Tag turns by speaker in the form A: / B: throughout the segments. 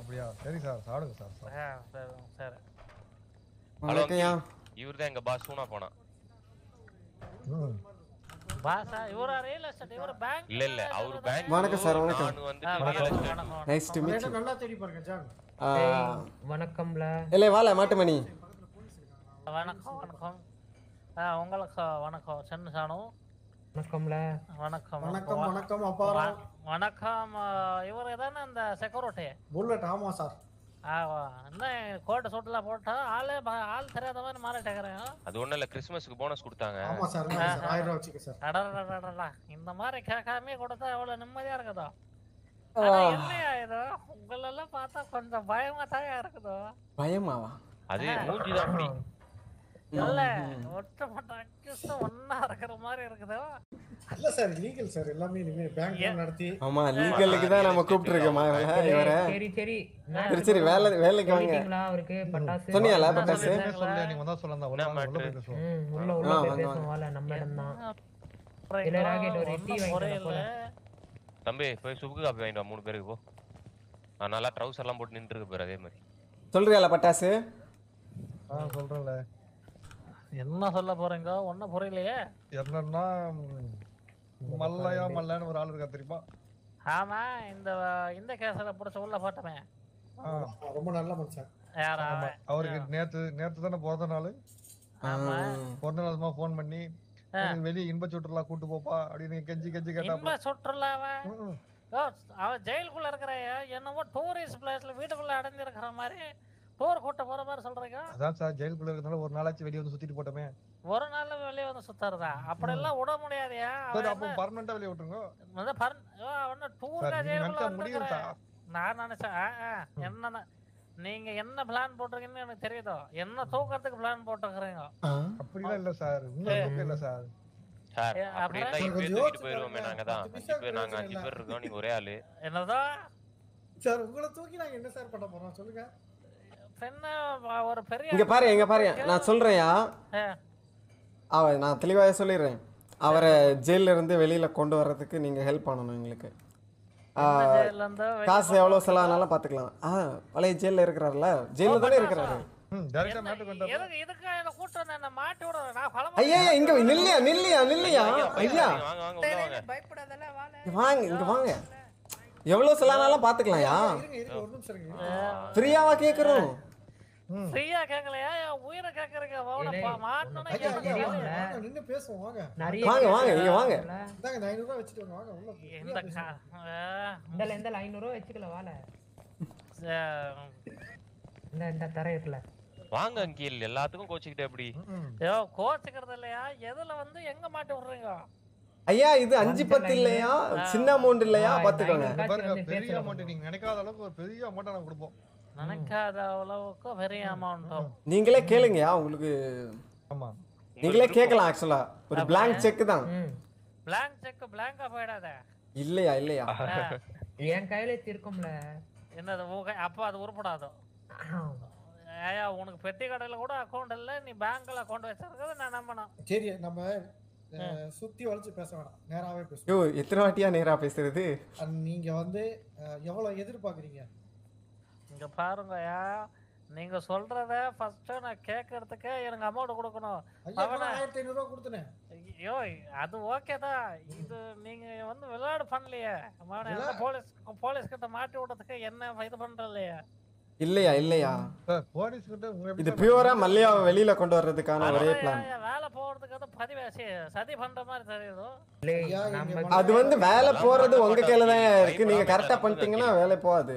A: அப்படியா? சரி சார், சாப்பிடுங்க சார்.
B: சரி.
C: ஹலோ
D: இவர்தான் எங்க பாஸ் சூனா போனா.
B: பாஸா? இவரா ரியல் எஸ்டேட்? இவர பேங்க்?
D: இல்ல அவர் பேங்க்.
C: வணக்கம் சார். வணக்கம்.
D: நான் வந்து real estate.
C: Nice to meet you.
E: நல்லா தேடி பாருங்க ஜான்.
F: வணக்கம்ல.
C: இல்ல வால மாட்டுமணி.
B: வணக்கம். உங்களுக்கு வணக்கம் சென்னு சானு.
F: வணக்கம்ல.
E: வணக்கம் அப்பாரா.
B: வணக்கம். இவர் தானே அந்த செக்யூரிட்டி?
E: புல்லட். ஆமா சார்.
B: என்ன கோட் சூட்லாம் போட்டா ஆள் தெரியாத மாதிரி மாறிட்டேங்கிறேன்.
D: அது ஒண்ணும் இல்ல, கிறிஸ்மஸ்க்கு போனஸ் கொடுத்தாங்க.
E: ஆமா சார். 1000 ரூபாய் வச்சுக்க சார்.
B: அடடடடடா, இந்த மாதிரி கேட்காமே கொடுத்தா எவ்வளவு நிம்மதியா இருக்குதோ. என்னையா இது உங்களெல்லாம் பார்த்தா கொஞ்சம் பயமா தான் இருக்குதோ.
C: பயமாவா?
D: அது மூஞ்சி தான் அப்படி.
B: இல்ல ஒட்டப்பட்ட அக்யூஸ்ட் ஒண்ணா இருக்கிற மாதிரி இருக்குதோ.
E: இல்ல சார், லீகல் சார். எல்லாமே இனிமே பேங்க் நடத்தி.
C: ஆமா, லீகலுக்கு தான் நம்ம கூப்பிட்டு இருக்கோமா இவரை. சரி வேலைக்கு வாங்க.
F: அவருக்கு பட்டாசு
C: சொன்னியால பட்டாசு
A: சொல்ல நீ வந்தா சொல்லலாம். உள்ள பேசுவோம்.
F: உள்ள பேசுவோம்ல நம்ம இடம் தான். இல்ல ராக்கெட் ஒரு டீ வாங்கிட்டு போல.
D: தம்பி போய் சுக்கு காப்பி வாங்கிட்டு வா 3 பேருக்கு போ. நான் நல்லா ட்ரவுசர் எல்லாம் போட்டு நின்று இருக்கு பாரு அதே மாதிரி.
C: சொல்றியால பட்டாசு?
A: சொல்றேன்ல.
B: என்ன சொல்ல போறீங்க? ஒன்னும் புரியலையே.
A: என்னன்னா மல்லையான்னு ஒரு ஆள் இருக்கா தெரியுமா?
B: ஆமா, இந்த கேஸ்ல புடிச்ச உள்ள போட்டமே.
E: ரொம்ப நல்ல மனுஷன்.
B: யாரா?
A: அவருக்கு நேத்து தானே பிறந்த நாள்.
B: ஆமா,
A: பிறந்த நாளுமா போன் பண்ணி வெளிய இன்ப சுற்றுலா கூட்டு போப்பா அப்படின்னு கெஞ்சி கேட்டா.
B: இன்ப சுற்றுலாவா? அவன் ஜெயிலுக்குள்ள இருக்கிற என்னமோ டூரிஸ்ட் பிளேஸ்ல வீட்டுக்குள்ள அடைஞ்சு இருக்கிற மாதிரி டூர் கூட்ட போற மாதிரி சொல்றீங்க.
A: அதான் சார், ஜெயிலுக்குள்ள இருக்கனால ஒரு நாளாச்சு வெளிய வந்து சுத்திட்டு போட்டோமே.
B: ஒரு நாள்ல வெளிய வந்து சுத்தறதா? அப்படி எல்லாம் விட முடியாதுயா.
A: அப்ப பர்மனண்டா வெளிய விட்டுருங்க.
B: வந்து டூர்ல ஜெயிலுக்குள்ள முடியுதா? நான் நினைச்சேன் என்னன்னா நீங்க என்ன பிளான் போட்டுருக்கீங்கன்னு எனக்கு தெரியுதோ. என்ன தூக்கத்துக்கு பிளான் போட்டுக்கிறீங்க?
A: அப்படிலாம் இல்ல சார். இன்னும் இல்ல சார்.
D: சார் அப்படினா இப்பவே தூக்கிட்டு போயிடுவோமே. நாங்க தான் 5 பேர். நாங்க 5 பேர் இருக்கோம். நீங்க ஒரே ஆளு.
B: என்னதா
E: சார்? உங்களை தூக்கி நாங்க என்ன சார் பண்ண போறோம் சொல்லுங்க.
B: ஒரு பெரிய
C: இங்க பாரு நான் சொல்றேன்யா. நான் தெளிவாக சொல்லிடுறேன். அவரை ஜெயில இருந்து வெளியில கொண்டு வர்றதுக்கு நீங்க ஹெல்ப் பண்ணணும் எங்களுக்கு. காசு எவ்வளவு செலவானாலும் பாத்துக்கலாம். பழைய ஜெயில இருக்கிறாருல, ஜெயில தானே இருக்கிறாரு. ஐயா இங்க நில்லையா ஐயா வாங்க, இங்க வாங்க. எவ்வளவு செலவானாலும் பாத்துக்கலாம்யா. ஃப்ரீயாவா கேக்குறோம்?
B: ஃப்ரீயா கேக்கலையா? உயிரை கேக்குறீங்க. மாட்டணும்.
E: நின்னு பேசுவோம் வாங்க.
C: வாங்க இங்க வாங்க.
E: இந்தாங்க 500 ரூபாய் வச்சிட்டு வாங்க உள்ள.
F: இந்த 500 ரூபாய் வச்சுக்கல வால. இந்த தரையில
D: வாங்க அங்கிள். எல்லாத்துக்கும் கோச்சிக்கிட்டே எப்படி?
B: கோச்சிக்கிறது இல்லையா? எதுல வந்து எங்க மாட்டி விடுறீங்க?
C: ஐயா இது 5-10 இல்லையா? சின்ன அமௌண்ட் இல்லையா? பாத்துக்கோங்க.
A: பெரிய அமௌண்ட் நீங்க நினைக்காத அளவுக்கு ஒரு பெரிய அமௌண்ட் நாங்க கொடுப்போம்.
B: நினைக்காத அளவுக்கு பெரிய அமௌண்ட்.
C: நீங்களே கேளுங்கயா. உங்களுக்கு
A: ஆமா,
C: நீங்களே கேட்கலாம். ஆக்சுவலா ஒரு blank செக் தான்.
B: blank செக் blank-ஆ போய்டாதே.
C: இல்லையா
F: என் கையில இருக்கும்ல.
B: என்னது அப்ப அது உருப்படாதோ? ஏயா உனக்கு பெட்டி கடையில கூட அக்கவுண்ட் இல்ல, நீ பேங்க்ல அக்கவுண்ட் வச்சிருக்கிறது நான் நம்பணும்.
E: சரி, நம்ம சுத்தி வளைச்சு பேச வேணாம், நேராவே பேசுவோம்.
C: யோ எத்தனை வாட்டியா நேரா பேசுறது?
E: நீங்க வந்து எவ்வளவு எதிர்பார்க்கறீங்க?
B: இங்க பாருங்கயா, நீங்க சொல்றத ஃபர்ஸ்ட் நான் கேக்குறதுக்கு எனக்கு அமௌண்ட் கொடுக்கணும்.
E: 1500 ரூபாய் கொடுத்தனே.
B: ஐயோ அது ஓகே தான். இது நீங்க வந்து விளையாடு பண்ணலையே. போலீஸ் கிட்ட மாட்டி விடுறதுக்கு என்ன இது பண்றலையா?
C: இல்லையா
A: போலீஸ் கிட்ட
C: இது பியூரா மல்லையாவை வெளியில கொண்டு வர்றதுக்கான ஒரே பிளான்.
B: வேலை போறதுக்கு பதிவேசி சதி பண்ற மாதிரி தெரியுது.
C: அது வந்து வேலை போறது உங்க கையில தான் இருக்கு. நீங்க கரெக்டா பண்ணிட்டீங்கன்னா வேலை போகாது.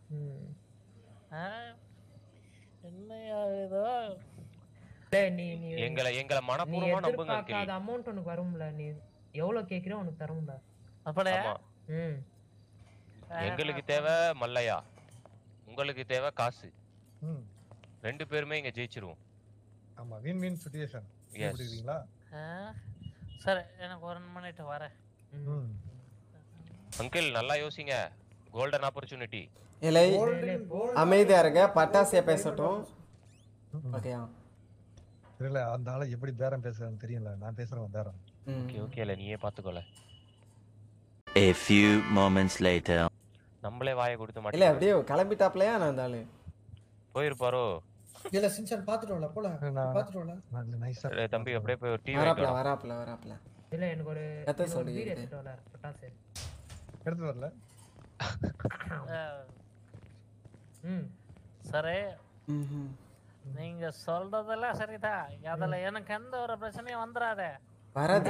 B: என்னையா இது?
D: எங்களை மனப்பூர்வமா நம்புங்க.
F: அந்த அமௌண்ட் உனக்கு வரும்ல. நீ எவ்வளவு கேக்குறோ உனக்கு தரும்ல.
B: அப்படியே
D: எங்களுக்கு தேவை மல்லையா, உங்களுக்கு தேவை காசு. 2 பேருமே இங்க ஜெயிச்சிருவோம்.
A: ஆமா, வின் வின் சிச்சுவேஷன். புரியுதுங்களா?
B: சரி, எனக்கு 1 மினிட் வரேன்.
D: அங்கிள் நல்லா யோசிங்க. Golden opportunity.
C: இல்லை அமைதியா இருங்க, பட்டாசியா பேசட்டும். ஓகேயா?
A: இல்ல அந்த ஆளை எப்படி பேரம் பேசுறான்னு தெரியல. நான் பேசுறேன் பேரம்.
D: ஓகே இல்ல நீயே பாத்துக்கோல.
G: A few moments later.
D: நம்மளே வாயை கொடுத்து
C: இல்ல
D: மாட்டேன்
C: அப்படியே கிளம்பிட்டாப்லையா நான் அந்த ஆளு
D: போயிருப்பாரோ
E: இல்ல சின்சான் பாத்துட்டு வரல போல பாத்துட்டு வரல
A: நல்ல நைஸா
D: தம்பி அப்படியே போய் ஒரு டீ
C: வராப்ல
F: இல்ல எனக்கு ஒரு
C: எத்த சொல்றீங்க?
F: பீர் எடுத்துட்டு வரல பட்டாசு.
A: எடுத்து வரல.
B: சரி நீங்க சொல்றதெல்லாம் சரிதான். அதுல எனக்கு எந்த ஒரு பிரச்சனையும் வந்துடாதே.
C: வராது.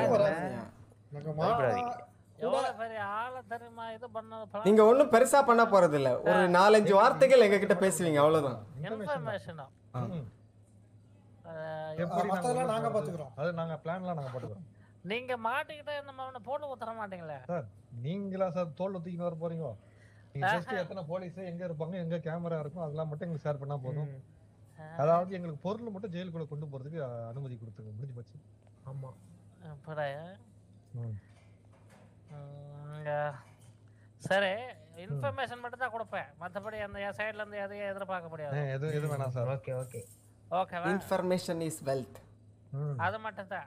B: எவ்வளவு பெரிய ஆள தெரியுமா இது பண்ணது.
C: நீங்க ஒண்ணும் பெருசா பண்ண போறது இல்ல. ஒரு 4-5 வார்த்தைகள் எங்க கிட்ட பேசுவீங்க அவ்வளவுதான்.
B: இன்ஃபர்மேஷன்
E: நாங்க பாத்துக்கிறோம்.
A: அது நாங்க பிளான்லாம் நாங்க போட்டுக்கிறோம்.
B: நீங்க மாட்டிக்கிட்டே நம்ம அவனை போட்டு ஊத்துற மாட்டீங்களே
A: சார். நீங்களா சார் தோல்ல தூக்கிட்டு வர போறீங்க? நீங்க ஜஸ்ட் எத்தனை போலீஸ் எங்க இருப்பாங்க எங்க கேமரா இருக்கும் அதெல்லாம் மட்டும் எங்களுக்கு ஷேர் பண்ணா போதும். அதாவது எங்களுக்கு பொருள் மட்டும் ஜெயிலுக்குள்ள கொண்டு போறதுக்கு அனுமதி கொடுத்துங்க. முடிஞ்சு போச்சு.
F: ஆமா.
B: சரி இன்ஃபர்மேஷன் மட்டும் தான் கொடுப்பேன். மத்தபடி அந்த சைடுல இருந்து எதையும் எதிர்பார்க்க முடியாது.
A: எது வேணாம் சார்.
F: ஓகே ஓகே
B: ஓகேவா?
C: Information is wealth.
B: அது மட்டும் தான்.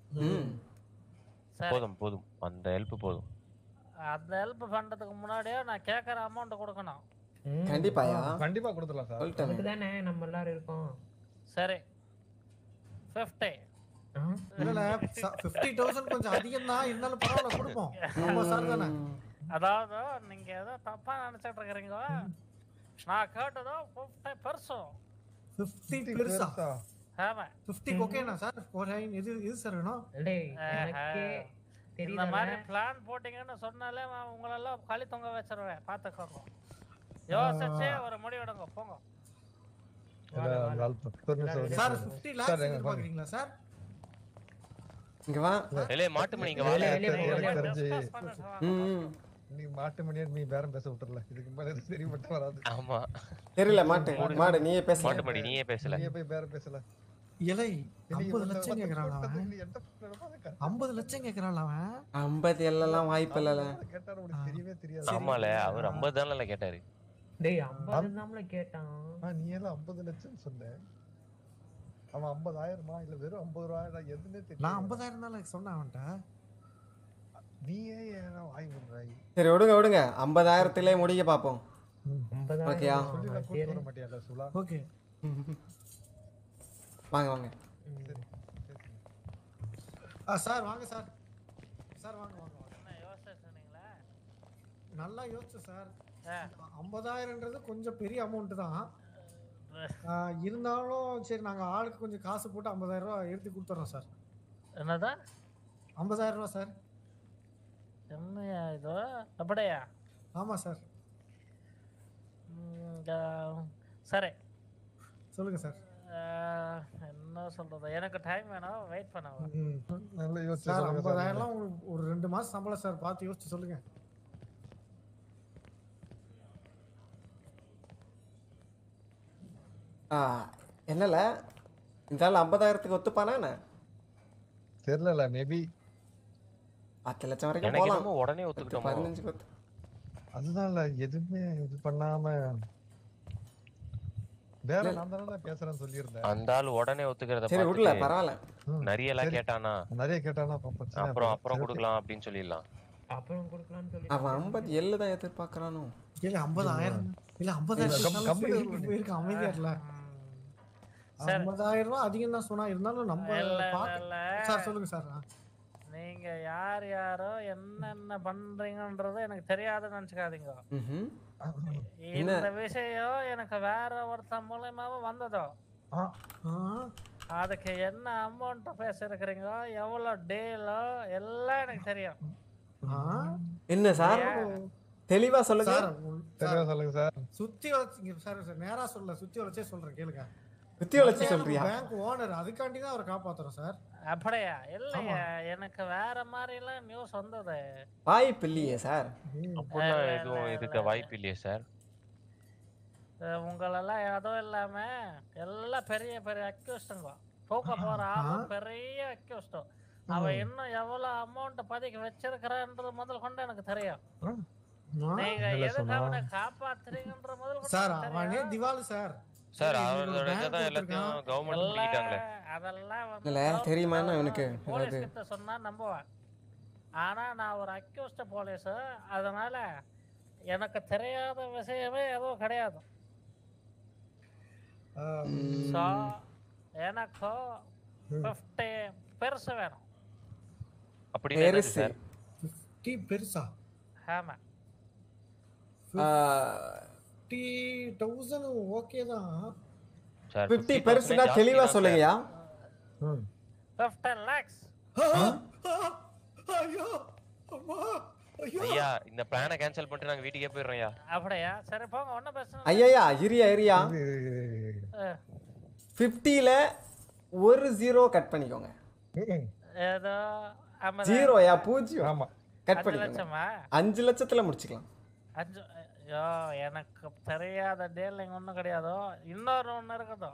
D: போதும் அந்த ஹெல்ப் போதும்.
B: அந்த ஹெல்ப் பண்றதுக்கு முன்னாடியே நான் கேக்குற அமௌண்ட் கொடுக்கணும்.
C: கண்டிப்பா
A: கொடுத்துடலாம் சார்.
F: அதுக்கு தானே நம்ம எல்லாரும் இருக்கோம்.
B: சரி 50.
E: இல்ல 50,000 கொஞ்சம் அதிகம் தான் இருந்தாலும் பரவாயில்ல கொடுப்போம். நம்ம சார் தானே.
B: அதாவது நீங்க ஏதோ தப்பா நினைச்சிட்டு இருக்கீங்க. நான் கேட்டதோ 50 பெருசும்.
E: 50 பெருசா?
B: ஆமா
E: 50 ஓகேனா சார்? ஒரு இது சார் வேணும்.
F: டேய் எனக்கே தெரியல.
B: இந்த மாதிரி பிளான் போட்டீங்கன்னு சொன்னாலே உங்களை எல்லாம் களி தொங்க வச்சிருவேன். பாத்துக்கோங்க. யோசிச்சு ஒரு முடிவெடுங்க போங்க.
E: சார் 50 lakhs எதிர்பார்க்கறீங்களா சார்?
C: இங்க வா.
D: ஏலே மாட்டு மணி இங்க வா.
A: நீ மாட்டு மணியா நீ பேரம் பேச விட்டுறல. இதுக்கு மேல சரி மட்டும் வராது.
D: ஆமா.
C: தெரியல மாடு நீயே பேச.
D: மாட்டு மணி நீயே பேசல.
A: நீயே போய் பேரம் பேசல.
E: இலை 50 லட்சம் கேக்குறான் அவன். 50 லட்சம் கேக்குறான் அவன்.
C: 50 எல்லாம் வாய்ப்பு இல்லல.
A: கேட்டாரு உங்களுக்கு தெரியவே தெரியாது.
D: ஆமால அவர் 50 தானல கேட்டாரு.
F: டேய் 50 தான்ல கேட்டான்.
A: நீ எல்லாம் 50 லட்சம் சொன்ன. அவன் 50,000மா இல்ல வெறும் 50 ரூபாய் எதுனே தெரியல.
E: நான் 50,000 தான் சொன்னேன் அவன்ட்ட.
A: நீயே ஏன் வாய் விடுறாய்?
C: சரி விடுங்க 50,000த்திலே முடிக்க பாப்போம்.
F: 50,000
C: ஓகேயா?
A: சொல்லில கூட்டி வர மாட்டியால சுலா?
E: ஓகே.
C: வாங்க.
E: சார் வாங்க சார். சார் வாங்க.
B: என்ன யோசிச்சு சொன்னீங்களா?
E: நல்லா யோசிச்சு சார். 50,000ன்றது கொஞ்சம் பெரிய அமௌண்ட் தான். இருந்தாலும் சரி நாங்க ஆளுக்கு கொஞ்சம் காசு போட்டு 50,000 ரூபாய் எடுத்து கொடுத்துறோம் சார்.
B: என்னதான்
E: 50,000 ரூபாய் சார்?
B: என்னையா இது? அப்படியா?
E: ஆமா சார்.
B: சரி
E: சொல்லுங்க சார்.
B: என்ன சொல்றது, எனக்கு டைம் வேணும், வெயிட் பண்ணுங்க.
A: நல்ல யோசிச்சு
E: சார்
A: சொல்லுங்க
E: 50,000 உங்களுக்கு ஒரு 2 மாசம் சம்பளம் சார். பார்த்து யோசிச்சு சொல்லுங்க.
C: என்னல இந்த ஆள் 50,000க்கு ஒத்துப்பானா என்ன?
A: தெரியல மேபி
C: 10 லட்சம் வரைக்கும்
D: எனக்கு
C: போலாம்.
D: என்னமோ உடனே ஒத்துக்கிட்டோம்.
C: 15 ஒத்து.
A: அதுதான்ல எதுவுமே இது பண்ணாம வேற நான் தானே பேசுறேன்னு சொல்லியிருந்தேன்.
D: அந்த ஆள் உடனே ஒத்துக்கிறத
C: சரி விடல பரவாயில்ல.
D: நிறைய எல்லாம் கேட்டானா?
A: நிறைய கேட்டானா பிரச்சனை.
D: அப்புறம் கொடுக்கலாம் அப்படின்னு சொல்லிடலாம்.
F: அப்புறம் கொடுக்கலாம்னு சொல்லி
C: அவன் 50 தான் எதிர்பார்க்கறானோ?
E: இல்ல 50,000 இல்ல 50,000 கம்பெனி இருக்கு அமைதியா இல்ல. 50,000 ரூபாய் அதிகம் தான் சொன்னா இருந்தாலும் நம்ம சார் சொல்லுங்க சார்.
B: நீங்க யாரோ என்னென்ன பண்றீங்கன்றது எனக்கு தெரியாதுன்னு நினைச்சுக்காதீங்க. இந்த விஷயம் எனக்கு வேற ஒருத்தன் மூலமாவும் வந்ததோ. அதுக்கு என்ன அமௌண்ட் பேசிருக்கிறீங்க, எவ்வளவு டீலோ எல்லாம் எனக்கு தெரியும்.
C: என்ன சார் தெளிவா சொல்லுங்க.
A: தெளிவா சொல்லுங்க சார்.
E: சுத்தி வளைச்சிங்க சார். நேரா சொல்ல சுத்தி வளைச்சே சொல்றேன் கேளுங்க.
C: சுத்தி வளைச்சு சொல்றியா?
E: பேங்க் ஓனர் அதுக்காண்டி தான் அவரை காப்பாத்துறோம் சார்.
B: அப்படியா? இல்லையா, எனக்கு வேற மாதிரி எல்லாம் நியூஸ் வந்தது.
C: வாய்ப்பு இல்லையே சார்.
D: அப்படிலாம் எதுவும் இருக்க வாய்ப்பு இல்லையே சார்.
B: உங்களெல்லாம் ஏதோ இல்லாம எல்லாம் பெரிய பெரிய அக்யூஸ்டுங்க. தூக்க போற ஆளும் பெரிய அக்யூஸ்ட். அவன் இன்னும் எவ்வளவு அமௌண்ட் பதுக்கி வச்சிருக்கிறான்றது முதல் கொண்டு எனக்கு தெரியும். நீங்க எதுக்கு அவனை காப்பாத்துறீங்கன்ற முதல்
E: சார் அவனே திவாலு சார்.
D: சார் அவரோட இததான் எல்லாத்தையும் கவர்மெண்ட் பண்ணிட்டாங்களே.
B: அதெல்லாம்
C: இல்ல தெரியுமா எனக்கு?
B: போலீஸ் கிட்ட சொன்னா நம்புவேன். ஆனா நான் ஒரு அக்யூஸ்ட் போலீஸ். அதனால எனக்கு தெரியாத விஷயமே எதுவும் கிடையாது. ஸோ எனக்கு 50 பெருசு வேணும்.
D: அப்படி
C: பெருசு
D: சார்
E: 50 பெருசா?
B: ஆமா.
E: 50,000 ஓகே தான்.
D: சார்
C: 50 பெருசுனா தெளிவா சொல்லுங்கயா.
B: 15 lakhs.
E: ஐயோ அம்மா ஐயோ.
D: ஐயா இந்த பிளானை கேன்சல் பண்ணிட்டு நாங்க வீட்டுக்கே போயிடுறோம்யா.
B: அப்படியா? சரி போங்க, ஒன்றும் பிரச்சனை இல்லை.
C: ஐயா இரியா 50ல ஒரு 0 கட் பண்ணிக்கோங்க.
B: ஏதோ
C: 0யா 0.
A: ஆமா
C: கட்
B: 5
C: பண்ணிக்கோங்க.
B: லட்சமா?
C: 5 லட்சத்துல முடிச்சுக்கலாம்.
B: 5. ஐயோ எனக்கு தெரியாத டீலிங் ஒன்றும் கிடையாதோ. இன்னொரு ஒன்று இருக்குதோ.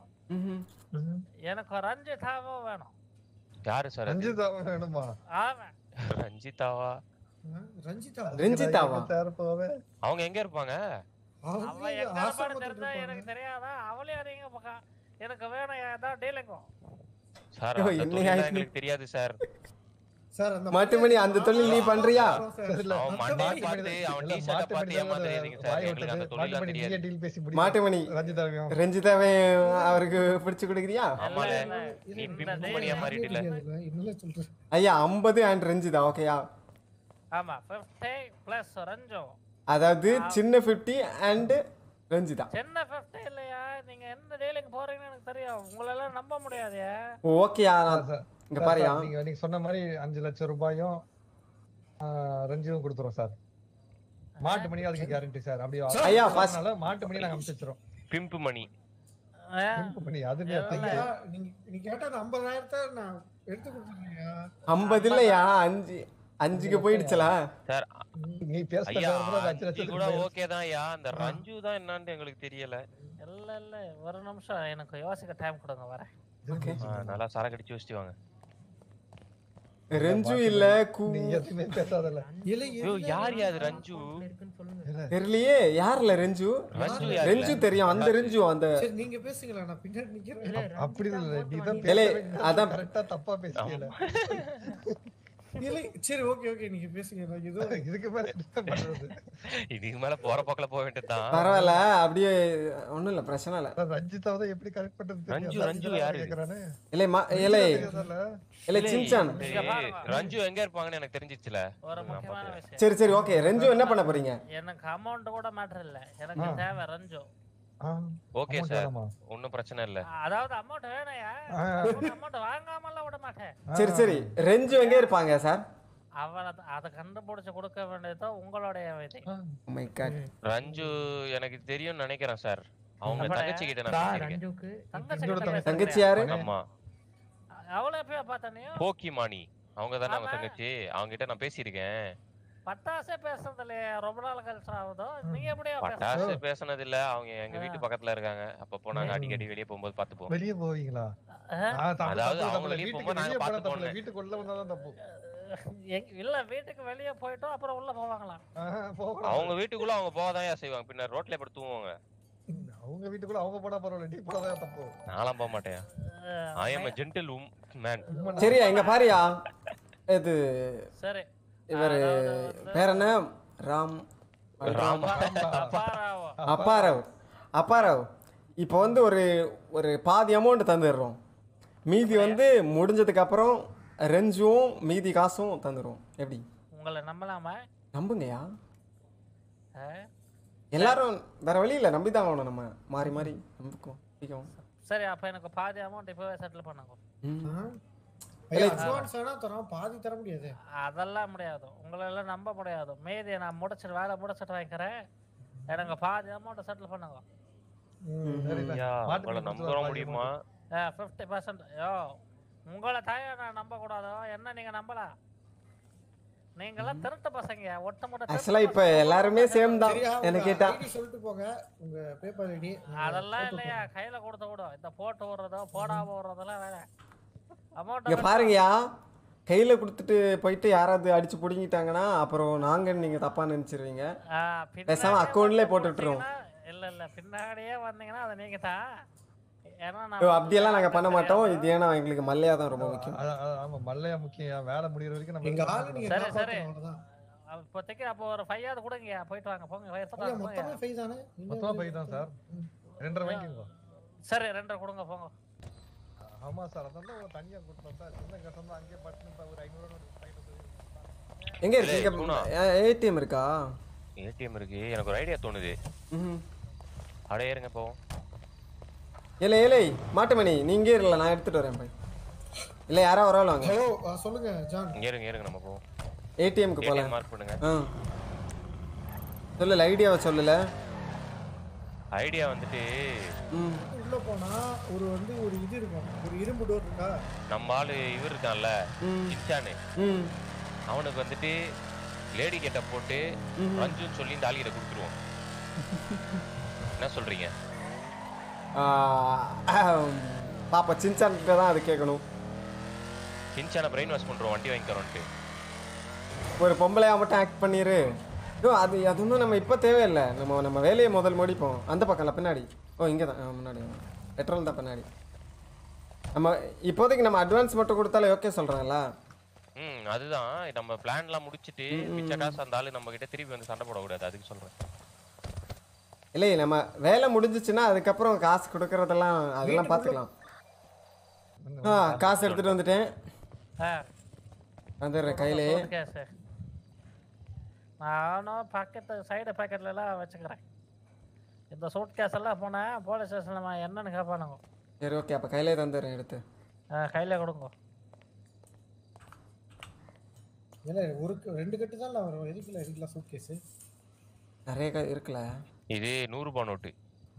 B: எனக்கு ஒரு ரஞ்சிதாவோ வேணும்.
D: யாரு சார்?
A: ரஞ்சிதாவா வேணுமா?
B: ஆமா.
D: ரஞ்சிதாவா?
C: ரஞ்சிதாவா?
D: அவங்க எங்க இருப்பாங்க?
B: அவ எங்க இருப்பான்னு தெரிஞ்சா எனக்கு தெரியாதா? அவளே அறியுங்க பக்கா. எனக்கு வேணும் ஏதாவது டீலிங்கும்.
D: சார்
C: ஐயோ,
D: அந்த
C: என்னையா
D: தொழில்
C: இது?
D: எங்களுக்கு தெரியாது சார்.
E: சார் அந்த
C: மட்டுமணி அந்த தொழில் நீ பண்றியா?
D: அவன் மண்டையை பார்த்து அவன் டீ-ஷர்ட்டை பார்த்து ஏமாத்துறீங்க சார். எங்களுக்கு அந்த தொழிலாம் தெரியாது.
C: மாட்டுமணி ரஞ்சிதாவே அவருக்கு பிடிச்சு கொடுக்குறியா?
D: ஆமால நீ பிம்பு மணியா மாறிட்டல.
E: இன்னும் சொல்றேன்.
C: ஐயா 50 அண்ட் ரஞ்சிதா ஓகேயா?
B: ஆமா 50 பிளஸ் ரஞ்சோ.
C: அதாவது சின்ன 50 அண்ட் ரஞ்சிதா.
B: சின்ன 50 இல்லையா? நீங்க என்ன டீலிங் போறீங்கன்னு எனக்கு தெரியும். உங்களெல்லாம் நம்ப முடியாது.
C: ஓகேயா இங்க பாருயா.
A: நீங்க சொன்ன மாதிரி 5 லட்சம் ரூபாயும் ரஞ்சிவும் கொடுத்துறோம் சார். மாட்டு மணி அதுக்கு கேரண்டி சார். அப்படியே
C: ஐயா
A: மாட்டு மணி நாங்க அனுப்பிச்சிரோம்.
D: பிம்பு மணி.
A: பிம்பு மணி அது
E: நீ கேட்ட 50,000 நான் எடுத்து கொடுத்துறேன்யா.
C: 50 இல்லையா 5க்கு போயிடுச்சல
D: சார்.
A: நீ பேசுற
D: கூட ஓகே தான் யா. அந்த ரஞ்சு தான் என்னன்னு எங்களுக்கு தெரியல.
B: இல்ல ஒரு நிமிஷம் எனக்கு யோசிக்க டைம் கொடுங்க, வரேன்.
C: ஓகே
D: நல்லா சரக்கு அடிச்சு வச்சிட்டு வாங்க.
C: ரஞ்சு இல்ல
A: நீ எதுமே பேசாதல.
D: ஐயோ யார் யா அது ரஞ்சு?
C: தெரியலையே யார்ல ரஞ்சு? ரஞ்சு தெரியும் அந்த ரஞ்சு அந்த.
E: சரி நீங்க பேசுங்களா, நான் பின்னாடி நிக்கிறேன்.
A: அப்படி இல்ல நீதான்
C: அதான்
A: கரெக்ட்டா தப்பா பேசிட்டீல.
E: இல்ல சரி ஓகே நீங்க பேசுங்க. நான் ஏதோ
A: இதுக்கு மேல என்ன பண்றது?
D: இதுக்கு மேல போற பக்கல போக வேண்டியதுதான்.
C: பரவாயில்ல அப்படியே ஒண்ணும் இல்ல பிரச்சனை இல்ல.
A: ரஞ்சிதாவை எப்படி கரெக்ட் பண்றது?
D: ரஞ்சு யாரு?
C: இல்ல சின்சான்
D: ரஞ்சு எங்க இருப்பாங்கன்னு எனக்கு தெரிஞ்சிச்சுல.
B: ஒரு முக்கியமான விஷயம்.
C: சரி ஓகே. ரஞ்சு என்ன பண்ண போறீங்க?
B: எனக்கு அமௌண்ட் கூட மேட்டர் இல்ல. எனக்கு தேவை ரஞ்சு.
D: ஓகே சார் ஒண்ணும் பிரச்சனை இல்ல.
B: அதாவது அமௌண்ட் வேணையா? அமௌண்ட் வாங்காமல விட மாட்டேன்.
C: சரி ரஞ்சு எங்க இருப்பாங்க சார்?
B: அவளை அத கண்டுபிடிச்சு கொடுக்க வேண்டியது உங்களுடைய வேலை.
C: Oh my God.
D: ரஞ்சு எனக்கு தெரியும் நினைக்கிறேன் சார். அவங்க தங்கச்சி கிட்ட நான் பேசியிருக்கேன்.
C: தங்கச்சி யாரு?
D: ஆமா
B: அவளை எப்ப பார்த்தானியோ?
D: போக்கிமானி அவங்க தானே அவங்க தங்கச்சி. அவங்க கிட்ட நான் பேசியிருக்கேன்.
B: பட்டாசே பேசுறது இல்லையா? ரொம்ப நாள் கழிச்சு ஆகுதோ. நீங்க எப்படியா
D: பட்டாசு பேசுனது இல்ல. அவங்க எங்க வீட்டு பக்கத்துல இருக்காங்க. அப்ப நாங்க அடிக்கடி வெளிய போகும்போது பாத்துப்போம்.
A: வெளிய போவீங்களா?
D: அதாவது அவங்க வெளிய போகும்போது நாங்க பாத்துப்போம்.
A: வீட்டுக்குள்ள வந்தாதான் தப்பு.
B: இல்ல வீட்டுக்கு வெளிய போய்ட்டோம் அப்புறம் உள்ள போவாங்களா?
D: அவங்க வீட்டுக்குள்ள அவங்க போவாதான் செய்வாங்க. பின்ன ரோட்ல எப்படி தூங்குவாங்க?
A: அவங்க வீட்டுக்குள்ள அவங்க போனா பரவாயில்ல, நீ போறதா தப்பு.
D: நான்லாம் போக மாட்டேன். I am a gentle man.
C: சரியா இங்க பாரியா. இது
B: சரி
C: இவர் பேர் என்ன? அப்பாராவ். இப்போ வந்து ஒரு பாதி அமௌண்ட் தந்துடுறோம். மீதி வந்து முடிஞ்சதுக்கு அப்புறம் ரெஞ்சும் மீதி காசும் தந்துடுவோம். எப்படி?
B: உங்களை நம்பலாமா?
C: நம்புங்கயா. எல்லாரும் வேற வழி இல்ல, நம்பிதான் ஆகணும். நம்ம மாறி நம்பிக்கும்.
B: சரி அப்ப எனக்கு பாதி அமௌண்ட் இப்பவே செட்டில் பண்ணுங்க.
E: பாதி தர முடியாது.
B: அதெல்லாம் முடியாது. உங்களெல்லாம் நம்ப முடியாது. மீதியை நான் வேலை முடிச்சிட்டு வாங்கிக்கிறேன். எனக்கு பாதி அமௌண்ட் செட்டில் பண்ணுங்க.
D: நம்ப முடியுமா?
B: 50%. யோ உங்களை தாயா நான் நம்ப கூடாதோ? என்ன நீங்க நம்பலாம்? நீங்கெல்லாம் திருட்டு பசங்க.
C: ஆக்சுவலா இப்ப எல்லாருமே சேம் தான். என்ன கேட்டா
E: சொல்லிட்டு போங்க உங்க பேப்பர் ஐடி.
B: அதெல்லாம் இல்லையா? கையில கொடுத்து விடும். இந்த போட்டு விடுறதோ போடாம விடுறதெல்லாம் வேற.
C: இங்க பாருங்கயா, கையில கொடுத்துட்டு போயிட்டு யாராவது அடிச்சு புடிங்கிட்டாங்கன்னா அப்புறம் நாங்க நீங்க தப்பா நினைச்சிருவீங்க. பேசாம அக்கௌண்ட்லயே போட்டு விட்டுருவோம்.
B: இல்ல பின்னாடியே வந்தீங்கன்னா அது நீங்க தான்.
C: அப்படியெல்லாம் நாங்க பண்ண மாட்டோம். இது ஏன்னா எங்களுக்கு மல்லையா தான் ரொம்ப முக்கியம்.
A: ஆமா மல்லையா முக்கியம். வேலை முடியற வரைக்கும் நம்ம
B: சரி இப்போதைக்கு அப்போ ஒரு 5 கொடுங்க போயிட்டு வாங்க போங்க
E: ஐயா மொத்தமே ஃபைஸ் ஆனே
A: மொத்தமா 5 தான் சார் 2.5 வாங்கிக்கோங்க
B: சரி 2 கொடுங்க போங்க
A: ஆமா சார் அதான் ஒரு தனியா கொடுத்தோம் சார் சின்ன கட்டணம் தான் அங்கேயே பட்டு ஒரு 500
C: எங்க இருக்கு ஏடிஎம் இருக்கா
D: ஏடிஎம் இருக்கு எனக்கு ஒரு ஐடியா தோணுது அடையறங்க போவோம்
C: ஏலே மாட்டுமணி நீங்க இருல நான் எடுத்துட்டு வரேன் போய் இல்ல யாரா வரவல வாங்க
E: ஹலோ சொல்லுங்க ஜான்
D: இருங்க நம்ம போவோம்
C: ஏடிஎம் க்கு போலாம்
D: மார்க் பண்ணுங்க
C: சொல்லல ஐடியாவை சொல்லல
D: ஐடியா வந்துட்டு
E: உள்ள போனா ஒரு இது இருக்கும் ஒரு இரும்பு டோர் இருக்கா
D: நம்ம ஆளு இவர் இருக்கான்ல சின்சானே அவனுக்கு வந்துட்டு லேடி கெட்ட போட்டு ரஞ்சுன்னு சொல்லி இந்த ஆளுகிட்ட கொடுத்துருவோம் என்ன சொல்றீங்க
C: பாப்பா சின்சான் கிட்ட தான் அது கேட்கணும்
D: சின்சானை பிரெயின் வாஷ் பண்றோம் வண்டி வாங்கி தரோன்ட்டு
C: ஒரு பொம்பளையா மட்டும் ஆக்ட் பண்ணிரு அது ஒன்றும் நம்ம இப்போ தேவையில்லை நம்ம வேலையை முதல் முடிப்போம் அந்த பக்கம்ல பின்னாடி இங்கே தான் முன்னாடி பெட்ரோல் தான் பின்னாடி நம்ம இப்போதைக்கு நம்ம அட்வான்ஸ் மட்டும் கொடுத்தாலே ஓகே சொல்கிறாங்களா
D: அதுதான் நம்ம பிளான்லாம் முடிச்சிட்டு மிச்ச காசு அந்த ஆளு நம்ம கிட்ட திருப்பி வந்து சண்டை போடக்கூடாது அதுக்கு சொல்கிறேன்
C: இல்லை நம்ம வேலை முடிஞ்சிச்சுன்னா அதுக்கப்புறம் காசு கொடுக்கறதெல்லாம் அதெல்லாம் பார்த்துக்கலாம் காசு எடுத்துகிட்டு வந்துட்டேன் வந்துடுறேன் கையிலே
B: நானும் சைடு பேக்கெட்லாம் வச்சுக்கிறேன் இந்த சூட் கேஸ் எல்லாம் போனேன் போலீஸ் ஸ்டேஷனில் என்னன்னு கேட்பானுங்க
C: சரி ஓகே அப்போ கையிலே தந்துடுறேன் எடுத்து
B: கையிலே கொடுங்க
E: இல்லை ஒரு 2 கட்டு தான் வரும் எதுக்குல எடுக்கலாம் சூட் கேஸ்
C: நிறைய இருக்குல்ல
D: இது 100 ரூபாய் நோட்டு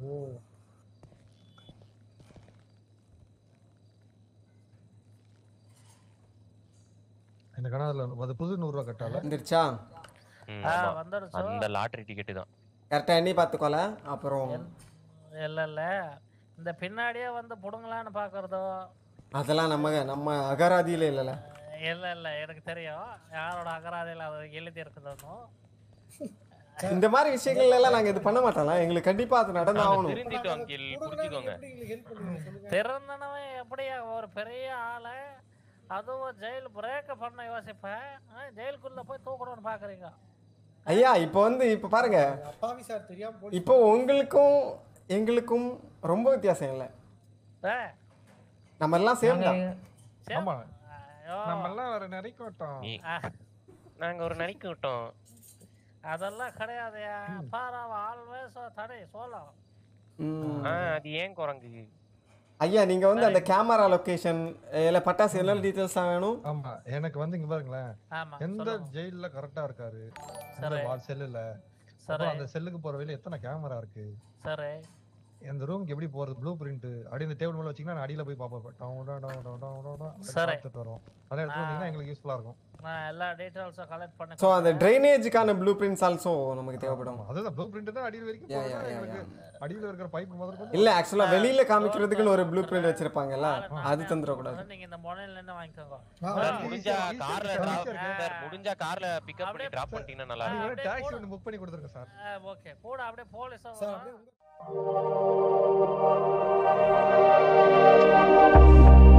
A: இந்த கணாதுல அது புது 100 ரூபாய் கட்டால
C: வந்துருச்சா
B: வந்துருச்சு
D: அந்த லாட்டரி டிக்கெட் தான்
C: கரெக்டா எண்ணி பார்த்துக்கோல அப்புறம்
B: இல்ல இந்த பின்னாடியே வந்து புடுங்கலான்னு பாக்குறதோ
C: அதெல்லாம் நம்ம அகராதியில இல்லல
B: இல்ல எனக்கு தெரியும் யாரோட அகராதியில அது எழுதி இருக்குதுன்னு
C: இந்த மாதிரி விஷயங்கள் எல்லாம் நாங்க இது பண்ண மாட்டோம்ல எங்களுக்கு கண்டிப்பா அது நடந்து ஆகணும்
D: தெரிஞ்சிட்டோம் அங்கிள் புரிஞ்சுக்கோங்க
B: திறந்தனவே எப்படியா ஒரு பெரிய ஆளை அதுவும் ஜெயில் பிரேக் பண்ண யோசிப்பேன் ஜெயிலுக்குள்ள போய் தூக்கணும்னு பாக்குறீங்க
C: ஐயா இப்போ பாருங்க
E: அப்பாவி சார் தெரியாம
C: இப்போ உங்களுக்கும் எங்களுக்கும் ரொம்ப வித்தியாசம் இல்ல நம்ம எல்லாம் சேம் தான்
A: ஆமா நம்ம எல்லாம் ஒரு நரிக்கு விட்டோம்
D: நாங்க ஒரு நரிக்கு விட்டோம்
B: அதெல்லாம் கிடையாதுயா பாரா ஆல்வேஸ் தடை சோலம்
D: அது ஏன் குரங்கு
C: ஐயா நீங்க வந்து அந்த கேமரா லொகேஷன் இல்ல பட்டாசு என்ன டீடைல்ஸ் வேணும்
A: ஆமா எனக்கு வந்து இங்க பாருங்களேன் எந்த ஜெயில்ல கரெக்ட்டா இருக்காரு அந்த வால் செல்லுல அந்த செல்லுக்கு போற வழியில எத்தனை கேமரா இருக்கு
B: சரி
A: இந்த ரூமுக்கு எப்படி போறது ப்ளூ பிரிண்ட் அடி இந்த டேபிள் மேல வச்சீங்கன்னா நான் அடியில போய் பாப்பேன் பார்த்துட்டு வரோம் அதை எடுத்து வந்தீங்கன்னா எங்களுக்கு யூஸ்ஃபுல்லா இருக்கும்
B: நான் எல்லா டீடைல்ஸும் கலெக்ட் பண்ணி
C: சோ அந்த ட்ரைனேஜ்க்கான ப்ளூ பிரிண்ட்ஸ் ஆல்சோ நமக்கு தேவைப்படும்
A: அதுதான் ப்ளூ பிரிண்ட் தான் அடியில வரைக்கும் போறது எங்களுக்கு அடியில இருக்கிற பைப் முதல்ல
C: இல்ல ஆக்சுவலா வெளியில காமிக்கிறதுக்குன்னு ஒரு ப்ளூ பிரிண்ட் வச்சிருப்பாங்கல அது தந்துற கூடாது
B: நீங்க இந்த மொபைல்ல என்ன வாங்கிக்கோங்க
D: முடிஞ்சா கார்ல பிக்கப் பண்ணி டிராப் பண்ணிட்டீங்கன்னா நல்லா
A: இருக்கும் டாக்ஸி ஒன்னு புக் பண்ணி கொடுத்துருங்க சார்
B: ஓகே கூட அப்படியே போலீஸ்
E: சார்